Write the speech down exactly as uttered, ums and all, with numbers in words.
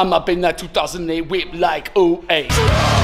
I'm up in that two thousand eight whip like oh eight.